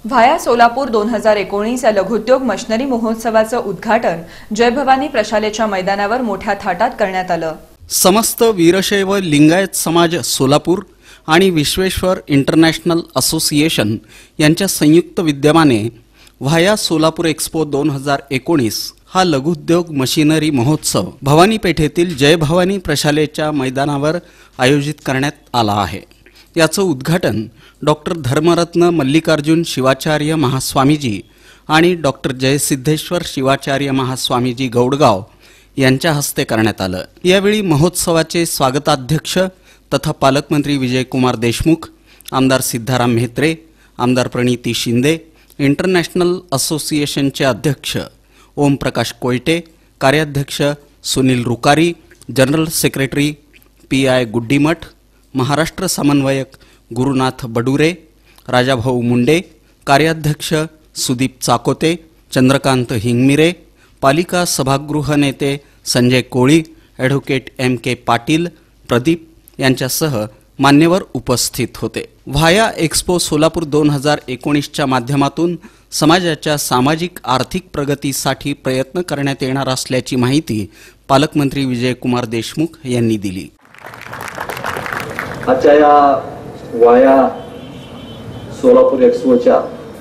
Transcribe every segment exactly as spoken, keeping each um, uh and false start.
Via Solapur दोन हजार एकोणीस या लघुउद्योग मशिनरी महोत्सवाचं उद्घाटन जय भवानी प्रशालेच्या मैदानावर मोठ्या थाटात करण्यात आलं। समस्त वीरशैव लिंगायत समाज सोलापूर आणि विश्वेश्वर इंटरनॅशनल असोसिएशन यांच्या संयुक्त विद्यमाने व्हाया सोलापूर एक्सपो दोन हजार एकोणीस हा लघुउद्योग मशिनरी महोत्सव भवानी पेठेतील जय भवानी प्रशालेच्या मैदानावर आयोजित करण्यात आला आहे। याचं उद्घाटन डॉक्टर धर्मरत्न मल्लिकार्जुन शिवाचार्य महास्वामीजी आणि डॉक्टर जयसिद्धेश्वर शिवाचार्य महास्वामीजी गौडगाव यांच्या हस्ते करण्यात आलं। यावेळी महोत्सवाचे स्वागताध्यक्ष तथा पालकमंत्री विजयकुमार देशमुख, आमदार सिद्धाराम म्हेत्रे, आमदार प्रणिती शिंदे, इंटरनॅशनल असोसिएशनचे अध्यक्ष ओमप्रकाश कोयटे, कार्याध्यक्ष Sunil Rukari, general secretary P I Guddimath, Maharashtra समन्वयक गुरुनाथ बडुरे, राजाभाऊ मुंडे, कार्याध्यक्ष सुदीप चाकोते, चंद्रकांत हिंगमिरे, पालिका सभागृह नेते Sanjay Koli, advocate M K Patil, Pradeep यांच्यासह मान्यवर उपस्थित होते। व्हाया एक्सपो सोलापूर दोन हजार एकोणीसच्या माध्यमातून समाजाच्या सामाजिक आर्थिक प्रगतीसाठी प्रयत्न करण्यात येणार असल्याची माहिती पालकमंत्री विजयकुमार देशमुख यांनी दिली। आजच्या या व्हाया सोलापूर एक्सपोच्या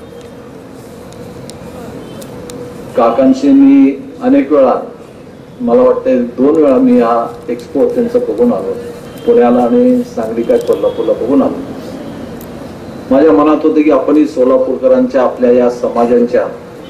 काकांशी मी अनेक वेळा, मला वाटते दोन वेळा मी हा एक्सपो त्यांचं बघून आलो, पुण्याला आणि सांगली काय कोल्हापूरला बघून आलो। माझ्या मनात होते की आपणही सोलापूरकरांच्या आपल्या या समाजांच्या,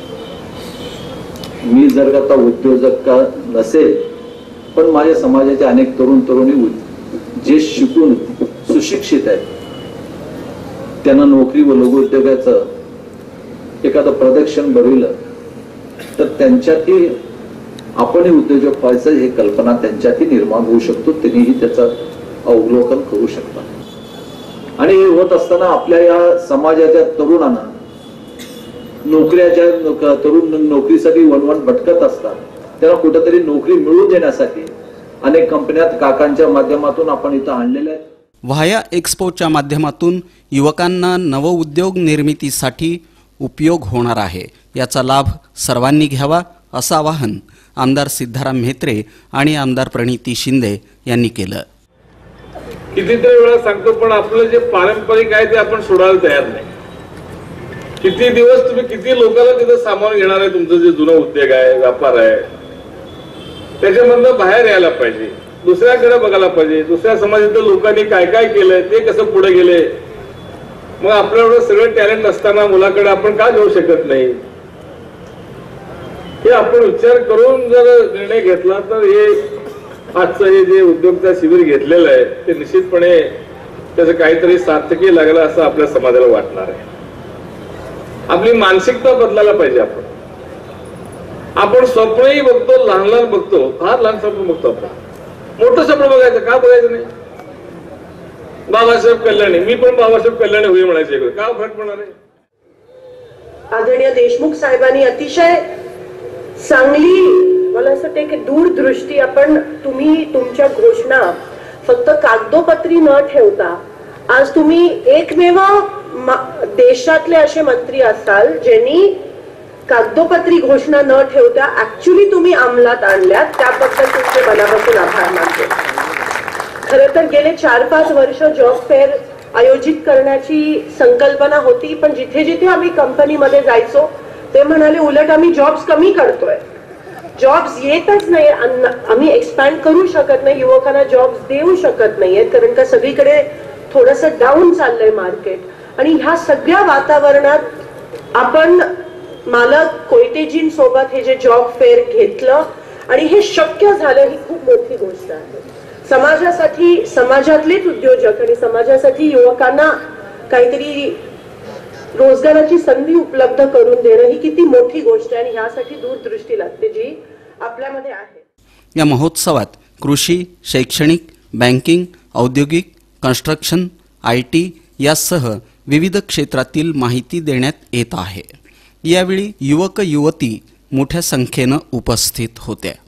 मी जर का आता उद्योजक का नसेल पण माझ्या समाजाचे अनेक तरुण तरुणी जे शिकून सुशिक्षित आहेत त्यांना नोकरी व लघुउद्योगाचं एखादं प्रदर्शन भरविलं तर त्यांच्यातही आपणही उद्योजक व्हायचं हे कल्पना त्यांच्यातही निर्माण होऊ शकतो, त्यांनीही त्याचं अवलोकन करू शकतात। आणि हे होत असताना आपल्या या समाजाच्या तरुणांना नोकऱ्याच्या तरुण नोकरीसाठी वनवन भटकत असतात, त्यांना कुठेतरी नोकरी मिळवून देण्यासाठी अनेक कंपन्यात काकांच्या माध्यमातून आपण इथं आणलेल्या आहेत। व्हाया एक्सपोच्या माध्यमातून युवकांना नवउद्योग निर्मितीसाठी उपयोग होणार आहे, याचा लाभ सर्वांनी घ्यावा असं आवाहन आमदार सिद्धाराम म्हेत्रे आणि आमदार प्रणिती शिंदे यांनी केलं। कितीतरी वेळा सांगतो पण आपलं जे पारंपरिक आहे ते आपण सोडायला तयार नाही। किती दिवस तुम्ही किती लोकांना तिथं सामावून घेणार आहे? तुमचं जे जुनं उद्योग आहे, व्यापार आहे, त्याच्यामधनं बाहेर यायला पाहिजे, दुसऱ्याकडे बघायला पाहिजे, दुसऱ्या समाजातील लोकांनी काय काय केलंय, ते कसं पुढे गेले। मग आपल्याकडे सगळं टॅलेंट असताना मुलाकडे आपण का जाऊ शकत नाही? हे आपण विचार करून जर निर्णय घेतला तर हे आजचं हे जे उद्योगचा शिबिर घेतलेलं आहे ते निश्चितपणे त्याचं काहीतरी सार्थकी लागलं असं आपल्या समाजाला वाटणार आहे। आपली मानसिकता बदलायला पाहिजे। आपण आपण स्वप्नही बघतो, लहान लहान बघतो, फार लहान स्वप्न बघतो, आपण मोठं स्वप्न बघायचं का बघायचं नाही? बाबासाहेब कल्याणी, मी पण बाबासाहेब कल्याणी होई म्हणायचे, का फरक पडणार आहे? आदरणीय देशमुख साहेबांनी अतिशय चांगली, मला असं वाटतं की दूरदृष्टी, आपण तुम्ही तुमच्या घोषणा फक्त कागदोपत्री न ठेवता, आज तुम्ही एकमेव देशातले असे मंत्री असाल ज्यांनी कागदोपत्री घोषणा न ठेवता ऍक्च्युली तुम्ही अंमलात आणल्यात, त्याबद्दल तुमचे मनापासून आभार मानते। खरं तर गेले चार पाच वर्ष जॉब फेअर आयोजित करण्याची संकल्पना होती, पण जिथे जिथे आम्ही कंपनीमध्ये जायचो ते म्हणाले उलट आम्ही जॉब्स कमी करतोय, जॉब्स येतच नाही, आम्ही एक्सपॅन्ड करू शकत नाही, युवकांना जॉब्स देऊ शकत नाहीयेत, कारण का सगळीकडे थोडंसं डाऊन चाललंय मार्केट। आणि ह्या सगळ्या वातावरणात आपण मालक कोयतेजींसोबत हे जे जॉब फेअर घेतलं आणि हे शक्य झालं, ही खूप मोठी गोष्ट आहे। समाजासाठी, समाजातलेच उद्योजक आणि समाजासाठी युवकांना काहीतरी रोजगाराची संधी उपलब्ध करून देणं ही किती मोठी गोष्ट आहे, आणि ह्यासाठी दूरदृष्टी लागते जी आपल्यामध्ये आहे। या महोत्सवात कृषी, शैक्षणिक, बँकिंग, औद्योगिक, कन्स्ट्रक्शन, आय टी यासह विविध क्षेत्रातील माहिती देण्यात येत आहे। यावेळी युवक युवती मोठ्या संख्येनं उपस्थित होत्या।